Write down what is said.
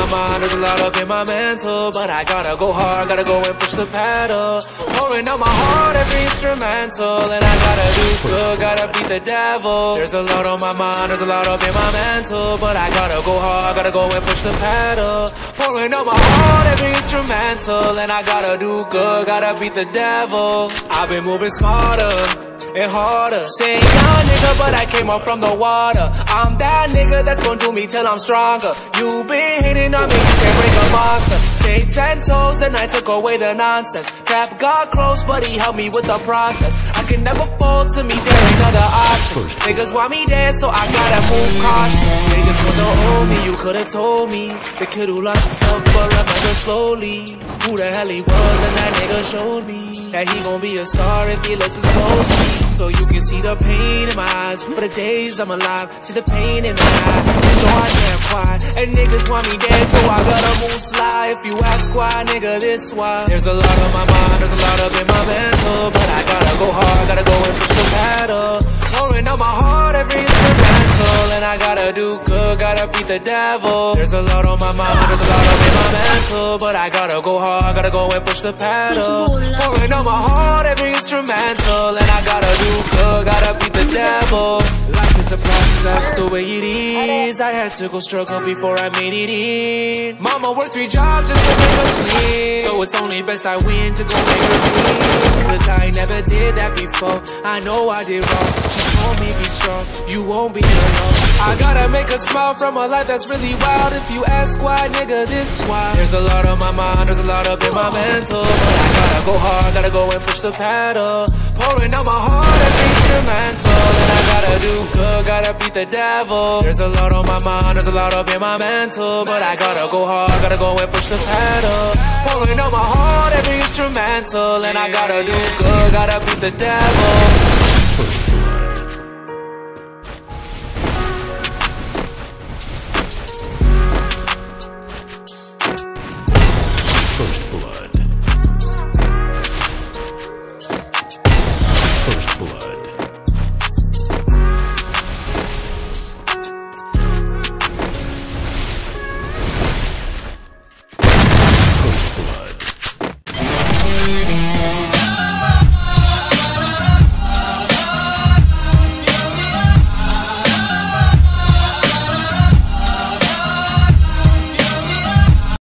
mind, there's a lot up in my mental, but I gotta go hard, gotta go and push the pedal. Pouring out my heart, every instrumental, and I gotta do good, gotta beat the devil. There's a lot on my mind, there's a lot up in my mental, but I gotta go hard, gotta go and push the pedal. Pouring out my heart, every instrumental, and I gotta do good, gotta beat the devil. I've been moving smarter and harder. Saying young nigga, but I came up from the water. I'm that nigga that's gon' do me till I'm stronger. You been hating on me, you can't break a monster. Stay 10 toes and I took away the nonsense. Cap got close, but he helped me with the process. I can never fall to me, there ain't other options. Niggas want me dead, so I gotta move cautious. Niggas want to owe me, you could've told me. The kid who lost himself, but remember slowly who the hell he was, and that nigga showed me that he gon' be a star if he listens closely. So you can see the pain in my eyes for the days I'm alive. See the pain in my eyes, so I can't cry. And niggas want me dead, so I gotta move sly. If you ask why, nigga, this why. There's a lot on my mind, there's a lot up in my mental, but I gotta go hard, gotta go and push the pedal. Pouring out my heart, every instrumental, and I gotta do good, gotta beat the devil. There's a lot on my mind, there's a lot up in my mental, but I gotta go hard, gotta go and push the pedal. Pouring out my heart, every instrumental, and I gotta do good, gotta beat the devil. Life is a process, the way it is. I had to go struggle before I made it in. Mama worked 3 jobs just to make us live, so it's only best I win to go make her dream. Cause I never did that before, I know I did wrong. She told me be strong, you won't be alone. I gotta make a smile from a life that's really wild. If you ask why, nigga, this why. There's a lot on my mind, there's a lot up in my mental, but I gotta go hard, gotta go and push the pedal. Pouring out my heart, every instrumental, and I gotta do good, gotta beat the devil. There's a lot on my mind, there's a lot up in my mental, but I gotta go hard, gotta go and push the pedal. Pouring out my heart, every instrumental, and I gotta do good, gotta beat the devil.